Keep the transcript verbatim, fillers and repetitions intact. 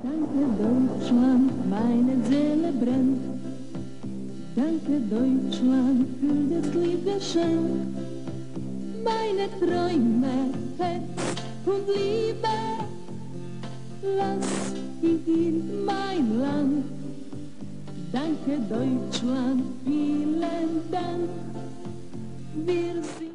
Danke Deutschland, meine Seele brennt. Danke Deutschland für das Liebgeschenk. Meine Träume fest und Liebe, lass ich in mein Land. Danke Deutschland, vielen Dank. Wir sind